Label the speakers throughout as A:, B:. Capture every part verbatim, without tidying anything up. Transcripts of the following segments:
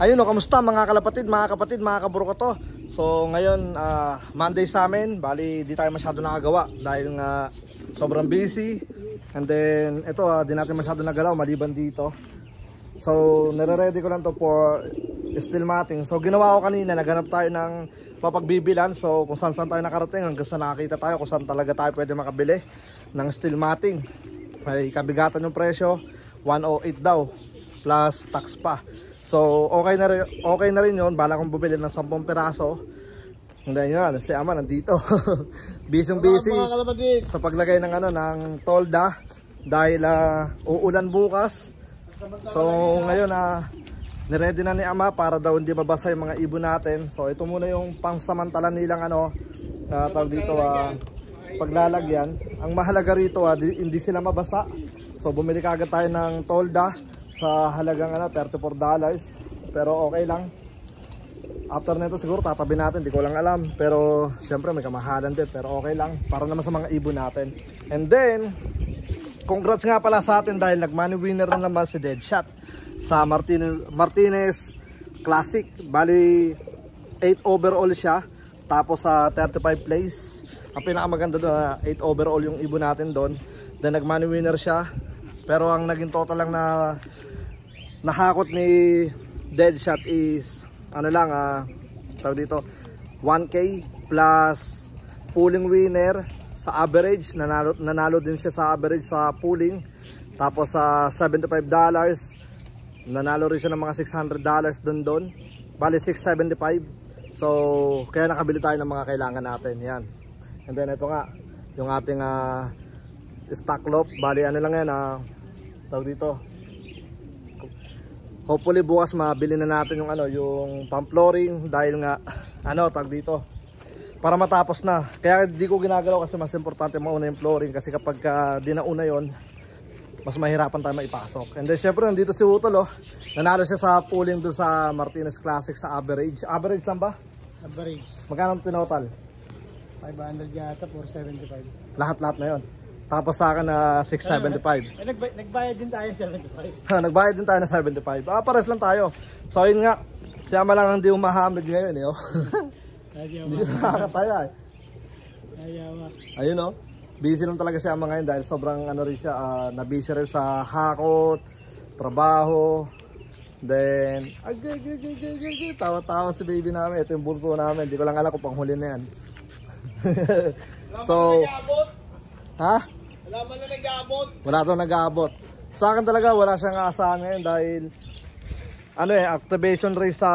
A: Ayun o, kamusta mga kalapatid, mga kapatid, mga kaburo ko to. So ngayon, uh, Monday sa amin. Bali, di tayo masyado nakagawa dahil nga sobrang busy. And then, ito, uh, di natin masyado nagalaw maliban dito. So, nire-ready ko lang to for steel matting. So, ginawa ko kanina, naghanap tayo ng papagbibilan. So, kung saan saan tayo nakarating, hanggang sa nakakita tayo kung saan talaga tayo pwede makabili ng steel matting. May kabigatan yung presyo, one oh eight daw, plus tax pa. So, okay na rin, okay na rin yun. Bala kong bumili ng sampung piraso. And then yun, si Ama nandito. Busy busy sa paglagay ng ano, ng tolda. Dahil uh, uulan bukas. So, ngayon uh, niready na ni Ama para daw hindi mabasa yung mga ibon natin. So, ito muna yung pangsamantala nilang ano, uh, tawag dito, uh, paglalagyan. Ang mahalaga rito, uh, di, hindi sila mabasa. So, bumili kagad tayo ng tolda sa halagang ano, thirty-four dollars. Pero okay lang. After nito siguro tatabi natin, di ko lang alam. Pero syempre may kamahalan din, pero okay lang para naman sa mga ibon natin. And then, congrats nga pala sa atin dahil nag-money winner na naman si Deadshot sa Martinez, Martinez Classic. Bali eight overall siya. Tapos sa uh, thirty-five place. Ang pinakamaganda doon, uh, eight overall yung ibon natin doon. Then nag-money winner siya. Pero ang naging total lang na nahakot ni Deadshot is ano lang, ah, tawag dito, one K plus pooling winner sa average. Nanalo, nanalo din siya sa average sa pooling. Tapos sa uh, seventy-five dollars, nanalo rin siya ng mga six hundred dollars dun dun. Bali six seventy-five. So kaya nakabili tayo ng mga kailangan natin. Yan. And then ito nga yung ating uh, stock lot. Bali ano lang yan, ah, tawag dito, hopefully bukas mabili na natin yung ano, yung pump flooring dahil nga ano, tag dito, para matapos na. Kaya di ko ginagalaw kasi mas importante mauna yung flooring kasi kapag uh, di nauna yon, mas mahirapan tayo maipasok. And then syempre nandito si Utol, oh. Nanalo siya sa pooling doon sa Martinez Classic sa average. Average lang ba?
B: Average.
A: Magkano tinotal?
B: five hundred yata, four seventy-five.
A: Lahat-lahat na yon. Tapos sa akin na uh, six seventy-five.
B: Eh, nagbay nagbayad din tayo seventy-five.
A: Nagbayad din tayo na seventy-five. Ah, pares lang tayo. So yun nga, siya malang hindi umahamid ngayon eh. Oh. Hindi siya nakakataya eh. Ayun oh. Busy lang talaga siya ngayon dahil sobrang ano rin siya, uh, na-busy rin sa hakot, trabaho. Then, agay, agay, agay, agay, agay, tawa-tawa si baby namin. Ito yung bulso namin. Hindi ko lang alam kung panghuli na yan. So, ha?
B: Wala man na nag-aabot.
A: Wala daw nag-aabot. Sa akin talaga wala siyang aasahan ngayon dahil ano eh, activation race sa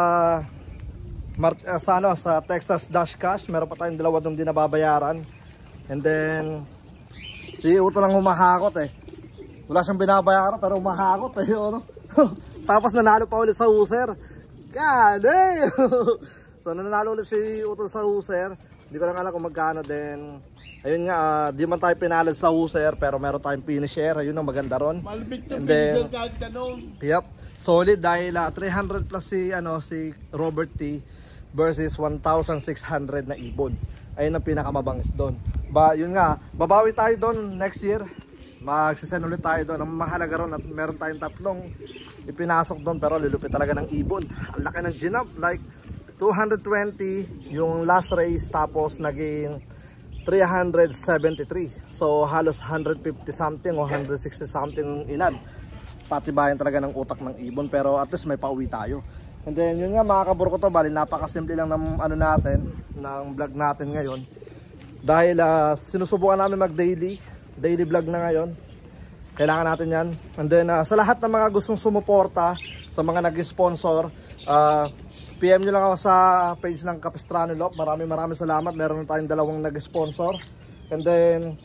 A: uh, sa, ano, sa Texas Dash Cash. Meron pa tayong dalawa doon din nababayaran. And then si Uto lang humahakot eh. Wala siyang binabayaran pero humahakot eh, ano? Tapos nanalo pa ulit sa user. God damn. So nanalo ulit si Uto sa user. Hindi ko lang alam kung magkano din. Ayun nga, uh, di man tayo pinalad sa user pero meron tayong finisher. Ayun ang maganda ron.
B: Malbit yung
A: finisher
B: kahit tanong.
A: Yep, solid dahil uh, three hundred plus si, ano, si Robert T versus one thousand six hundred na ibon. Ayun ang pinakamabangis doon. Ba, yun nga, babawi tayo doon next year. Magsisend ulit tayo doon. Ang mahalaga ron at meron tayong tatlong ipinasok doon pero lulupit talaga ng ibon. Ang laki ng ginap, like two hundred twenty yung last race tapos naging three hundred seventy-three. So halos one hundred fifty something o one hundred sixty something ilan. Patibayan talaga ng utak ng ibon pero at least may pauwi tayo. And then yun nga mga kaburo ko to, bali napakasimple lang ng ano natin, ng vlog natin ngayon. Dahil uh, sinusubukan namin mag daily, daily vlog na ngayon. Kailangan natin yan. And then uh, sa lahat ng mga gustong sumuporta, sa mga nag-sponsor, uh, P M nyo lang ako sa page ng Capistrano Lop. Maraming maraming salamat. Meron na tayong dalawang nag-sponsor. And then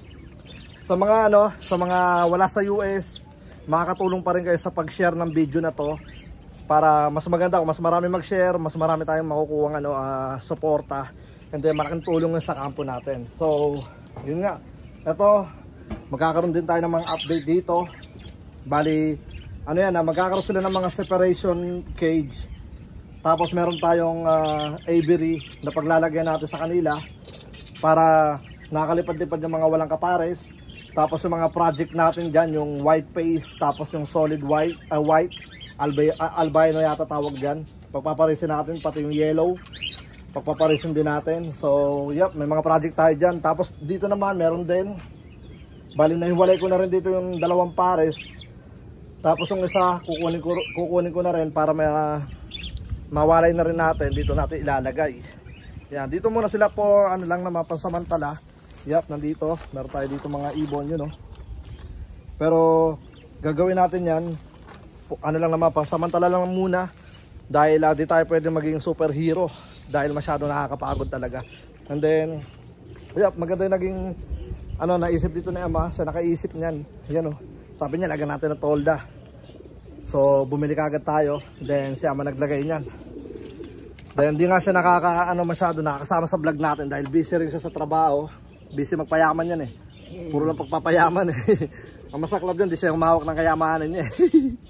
A: sa mga ano, sa mga wala sa U S, makakatulong pa rin kayo sa pag-share ng video na to para mas maganda, kung mas marami mag-share, mas marami tayong makukuha ano, uh, suporta. And then malaking tulong sa kampo natin. So, yun nga. Ito, magkakaroon din tayo ng mga update dito. Bali, ano yan, uh, magkakaroon sila ng mga separation cage. Tapos meron tayong uh, aviary na paglalagyan natin sa kanila para nakalipad-lipad yung mga walang kapares. Tapos yung mga project natin dyan, yung white paste, tapos yung solid white, uh, white albi, uh, albino yata tawag dyan. Pagpaparisin natin pati yung yellow. Pagpaparisin din natin. So yep, may mga project tayo dyan. Tapos dito naman meron din. Bali na hiwalay ko na rin dito yung dalawang pares. Tapos yung isa kukunin ko, kukunin ko na rin para may, uh, mawalay na rin natin. Dito natin ilalagay. Yan, dito muna sila po ano lang na mapansamantala. Yep, nandito. Meron tayo dito mga ibon yun, no? Pero gagawin natin yan. Ano lang naman, pansamantala lang muna. Dahil uh, di tayo pwede maging superhero. Dahil masyado nakakapagod talaga. And then, yep, maganda yung naging ano, naisip dito na Ama. Sa nakaisip niyan. Yan, oh. Sabi niya, lagyan natin ng tolda. So, bumili kagad tayo. Then, si Ama naglagay niyan. Then, hindi nga siya nakaka, ano, masyado nakakasama sa vlog natin. Dahil busy rin siya sa trabaho. Busy magpayaman yan eh. Puro lang pagpapayaman eh. Ang masaklap yun, di siya humawak ng kayamanan niya eh.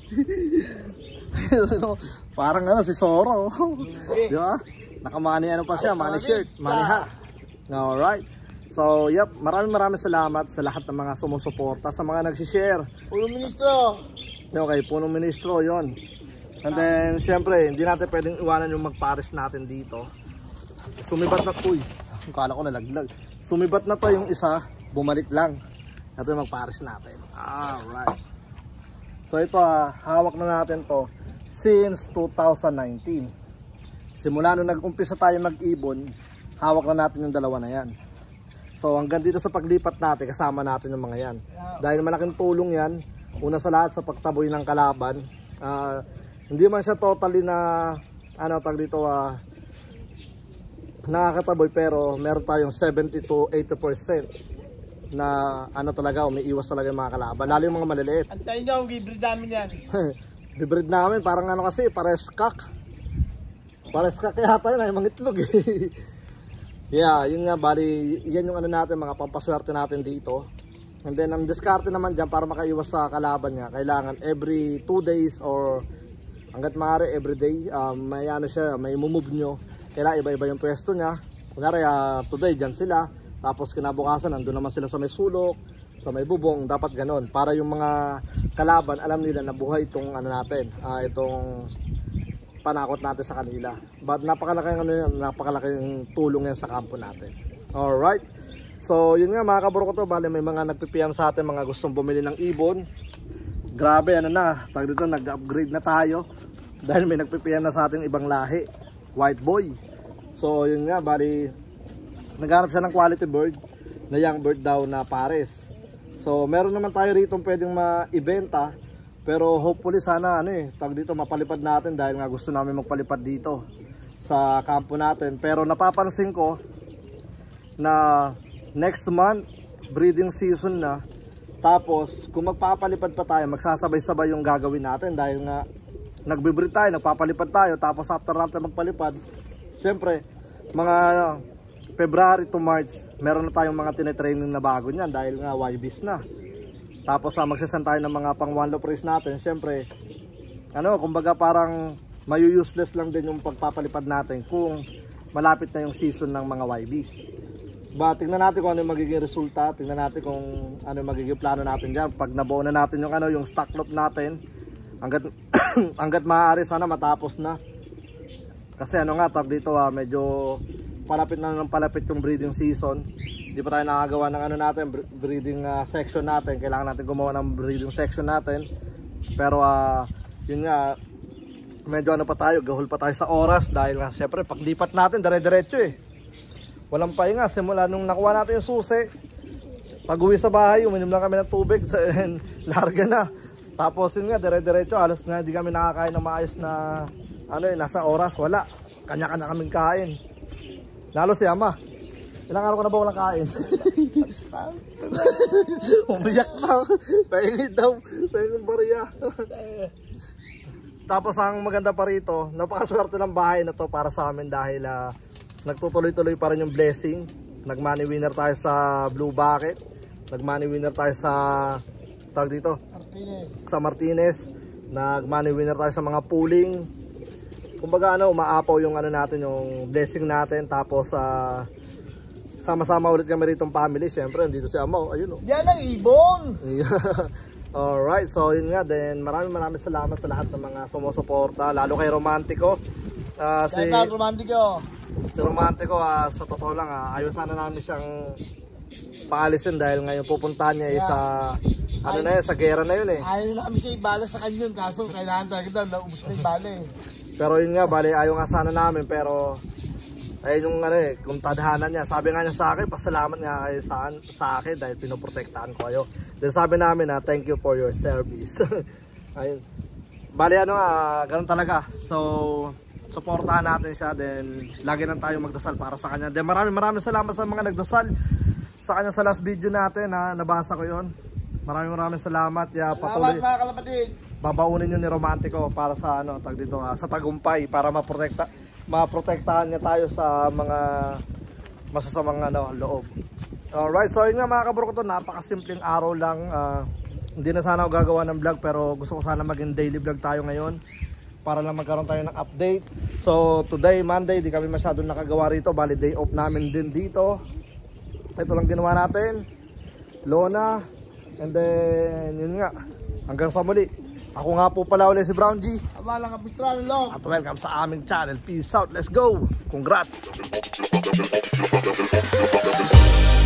A: Parang ano, si Soro. Di ba? Nakamani ano pa siya, money shirt, money hat. Alright. So, yep, maraming maraming salamat sa lahat ng mga sumusuporta, sa mga nagsishare.
B: Punong Ministro.
A: Okay, punong ministro, yon. And then, siyempre, hindi natin pwedeng iwanan yung magpares natin dito. Sumibat na, uy, kala ko nalaglag. Sumibat na to yung isa, bumalik lang. Ito yung magpares natin. Alright. So, ito, ah, hawak na natin to since two thousand nineteen. Simula nung nag-umpisa tayo mag-ibon, hawak na natin yung dalawa na yan. So hanggang dito sa paglipat natin, kasama natin yung mga yan. Dahil malaking tulong yan, una sa lahat sa pagtaboy ng kalaban. Uh, hindi man siya totally na, ano tag dito, uh, nakakataboy, pero meron tayong seventy to eighty percent na ano talaga, umiiwas talaga yung mga kalaban. Lalo yung mga maliliit.
B: Antayin nyo, ang bibrid namin yan.
A: Bibrid namin, parang ano kasi, pares kak. Pares kak yata yun, ay mga itlog eh. Yeah, yun nga, bali, yan yung ano natin, mga pampaswerte natin dito. And then, ang diskarte naman dyan, para makaiwas sa kalaban niya, kailangan every two days or hanggat maaari, every day, um, may ano siya, may mumove nyo. Kailangan iba-iba yung pwesto niya. Kunyari, uh, today, dyan sila. Tapos kinabukasan, nandun naman sila sa may sulok, sa may bubong, dapat ganon. Para yung mga kalaban, alam nila na buhay itong ano natin, uh, itong panakot natin sa kanila. But napakalaking ano yan, napakalaking tulong yan sa kampo natin. Alright. So yun nga mga kaburo ko to, bali may mga nagpi-P M sa atin, mga gustong bumili ng ibon. Grabe ano na, tag dito nag-upgrade na tayo. Dahil may nagpi-P M na sa ating ibang lahi, white boy. So yun nga, bali naghanap siya ng quality bird, na young bird daw na pares. So meron naman tayo rito pwedeng ma-ibenta. Pero hopefully sana ano eh, tag dito mapalipad natin dahil nga gusto namin magpalipad dito sa kampo natin. Pero napapansin ko na next month breeding season na. Tapos kung magpapalipad pa tayo, magsasabay-sabay yung gagawin natin dahil nga nagbe-breed tayo, nagpapalipad tayo. Tapos after natin magpalipad, siyempre mga February to March, meron na tayong mga tinetraining na bago niyan dahil nga Y Bs na. Tapos uh, magsasan tayo ng mga pang one low race natin. Siyempre, ano, kumbaga parang mayu-useless lang din yung pagpapalipad natin kung malapit na yung season ng mga Y Bs. Ba, tingnan natin kung ano yung magiging resulta. Tingnan natin kung ano yung magiging plano natin dyan. Pag nabuo na natin yung, ano, yung stock lot natin, hanggat, hanggat maaari sana matapos na. Kasi ano nga, tag dito ah, medyo palapit na ng palapit yung breeding season. Hindi pa tayo nakagawa ng ano natin, breeding uh, section natin. Kailangan natin gumawa ng breeding section natin. Pero uh, yun nga, medyo ano pa tayo, gahol pa tayo sa oras. Dahil nga syempre paglipat natin, dire-diretso eh. Walang pahinga, simula nung nakuha natin yung susi. Pag uwi sa bahay, uminom lang kami ng tubig, and larga na. Tapos yun nga, dire-diretso, halos na hindi kami nakakain ng maayos na ano eh, nasa oras, wala. Kanya-kanya kaming kain. Lalo si Ama. Ilang araw ko na ba walang kain? Umiyak na. Pahingin daw. Pahingin bariya. Tapos ang maganda pa rito, napakaswerte ng bahay na to para sa amin dahil uh, nagtutuloy-tuloy pa rin yung blessing. Nag-money winner tayo sa Blue Bucket. Nag-money winner tayo sa tawag dito, Martinez. Sa Martinez. Nag-money winner tayo sa mga pooling. Kumbaga ano, umaapaw yung ano natin, yung blessing natin. Tapos uh, sama-sama ulit kami rito ng family. Siyempre, andito si Ama. Ayun oh.
B: Yan ang ibon!
A: Alright, so yun nga din. Maraming maraming salamat sa lahat ng mga sumusuporta, lalo kay Romantico. Uh, si,
B: Shout out, Romantico.
A: si Romantico, uh, sa totoo lang, uh, ayaw sana namin siyang paalisin dahil ngayon pupuntahan niya yeah. sa ano na yun, sa gera na yun eh.
B: Ayaw namin siya ibala sa kanyon, kaso kailangan talaga daw, naubos na ibala eh.
A: Pero yun nga, bali, ayaw nga sana namin, pero ayun yung ano eh, kung tadhanan niya. Sabi nga niya sa akin, pasalamat nga kayo sa, sa akin dahil pinoprotektahan ko kayo. Then sabi namin na, thank you for your service. Ayun. Bali ano nga, ganun talaga. So, supportahan natin siya, then lagi lang tayo magdasal para sa kanya. Then maraming maraming salamat sa mga nagdasal sa kanya sa last video natin, ha, nabasa ko yon. Maraming maraming salamat. Ya, patuloy.
B: Salamat mga kalapatid.
A: Babaunin yun ni Romantico para sa ano, tag dito, ha, sa tagumpay, para maprotekta, maprotektahan niya tayo sa mga masasamang ano, loob. Alright, so yun nga mga kabro ko to, napakasimpleng araw lang. Uh, hindi na sana ako gagawa ng vlog, pero gusto ko sana maging daily vlog tayo ngayon para lang magkaroon tayo ng update. So today, Monday, di kami masyadong nakagawa rito. Bali day off namin din dito. Ito lang ginawa natin, Lona. And then yun nga, hanggang sa muli. Ako nga po pala ulit si Brown G.
B: Ama lang kapistrano lo.
A: At welcome sa aming channel. Peace out, let's go. Congrats.